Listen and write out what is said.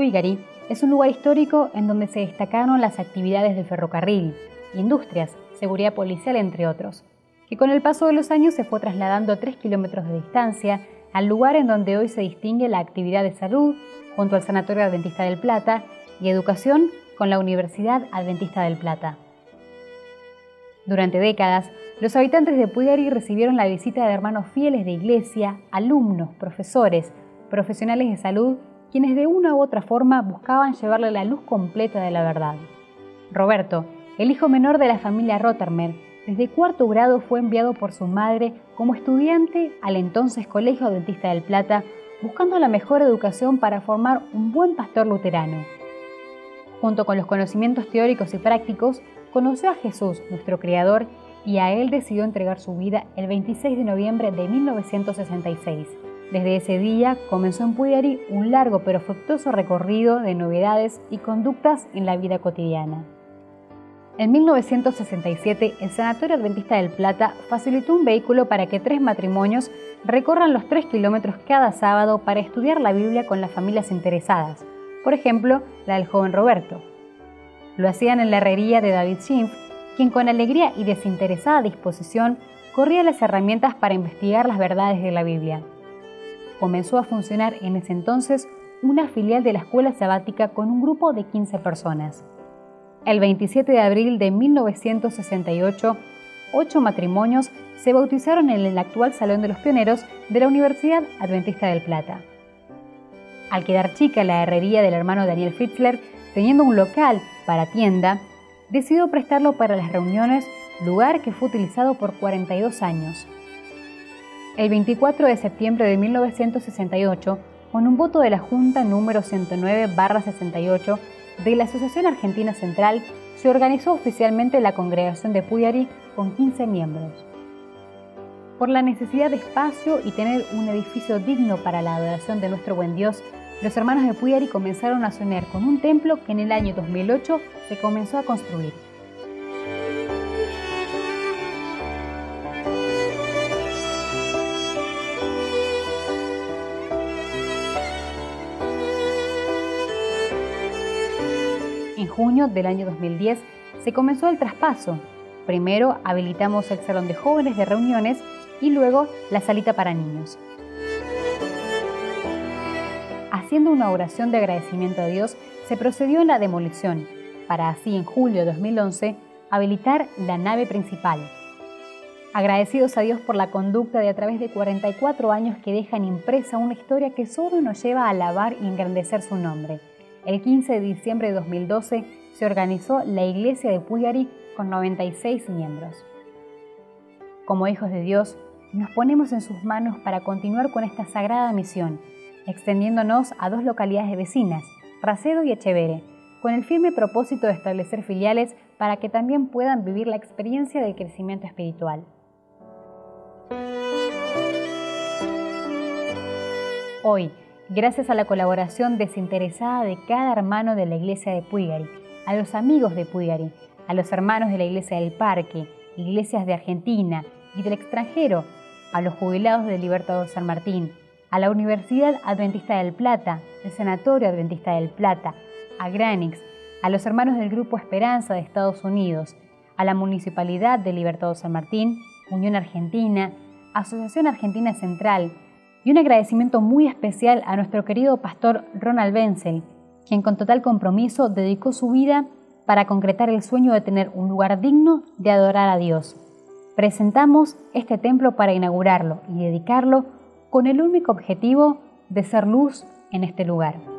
Puigari es un lugar histórico en donde se destacaron las actividades del ferrocarril, industrias, seguridad policial, entre otros, que con el paso de los años se fue trasladando a 3 kilómetros de distancia al lugar en donde hoy se distingue la actividad de salud junto al Sanatorio Adventista del Plata y educación con la Universidad Adventista del Plata. Durante décadas, los habitantes de Puigari recibieron la visita de hermanos fieles de iglesia, alumnos, profesores, profesionales de salud, quienes de una u otra forma buscaban llevarle la luz completa de la verdad. Roberto, el hijo menor de la familia Rothermer, desde cuarto grado fue enviado por su madre como estudiante al entonces Colegio Adventista del Plata, buscando la mejor educación para formar un buen pastor luterano. Junto con los conocimientos teóricos y prácticos, conoció a Jesús, nuestro Creador, y a Él decidió entregar su vida el 26 de noviembre de 1966. Desde ese día comenzó en Puigari un largo pero fructuoso recorrido de novedades y conductas en la vida cotidiana. En 1967, el Sanatorio Adventista del Plata facilitó un vehículo para que 3 matrimonios recorran los 3 kilómetros cada sábado para estudiar la Biblia con las familias interesadas, por ejemplo, la del joven Roberto. Lo hacían en la herrería de David Schimpf, quien con alegría y desinteresada disposición corría las herramientas para investigar las verdades de la Biblia. Comenzó a funcionar en ese entonces una filial de la escuela sabática con un grupo de 15 personas. El 27 de abril de 1968, 8 matrimonios se bautizaron en el actual Salón de los Pioneros de la Universidad Adventista del Plata. Al quedar chica la herrería del hermano Daniel Fitzler, teniendo un local para tienda, decidió prestarlo para las reuniones, lugar que fue utilizado por 42 años. El 24 de septiembre de 1968, con un voto de la Junta número 109/68 de la Asociación Argentina Central, se organizó oficialmente la Congregación de Puigari con 15 miembros. Por la necesidad de espacio y tener un edificio digno para la adoración de nuestro buen Dios, los hermanos de Puigari comenzaron a soñar con un templo que en el año 2008 se comenzó a construir. En junio del año 2010 se comenzó el traspaso. Primero habilitamos el salón de jóvenes de reuniones y luego la salita para niños. Haciendo una oración de agradecimiento a Dios, se procedió en la demolición, para así en julio de 2011 habilitar la nave principal. Agradecidos a Dios por la conducta de a través de 44 años que dejan impresa una historia que solo nos lleva a alabar y engrandecer su nombre. El 15 de diciembre de 2012 se organizó la Iglesia de Puigari con 96 miembros. Como hijos de Dios, nos ponemos en sus manos para continuar con esta sagrada misión, extendiéndonos a 2 localidades vecinas, Racedo y Echevere, con el firme propósito de establecer filiales para que también puedan vivir la experiencia del crecimiento espiritual. Hoy, gracias a la colaboración desinteresada de cada hermano de la Iglesia de Puigari, a los amigos de Puigari, a los hermanos de la Iglesia del Parque, iglesias de Argentina y del extranjero, a los jubilados del Libertador San Martín, a la Universidad Adventista del Plata, el Sanatorio Adventista del Plata, a Granix, a los hermanos del Grupo Esperanza de Estados Unidos, a la Municipalidad del Libertador San Martín, Unión Argentina, Asociación Argentina Central, y un agradecimiento muy especial a nuestro querido pastor Ronald Wenzel, quien con total compromiso dedicó su vida para concretar el sueño de tener un lugar digno de adorar a Dios. Presentamos este templo para inaugurarlo y dedicarlo con el único objetivo de ser luz en este lugar.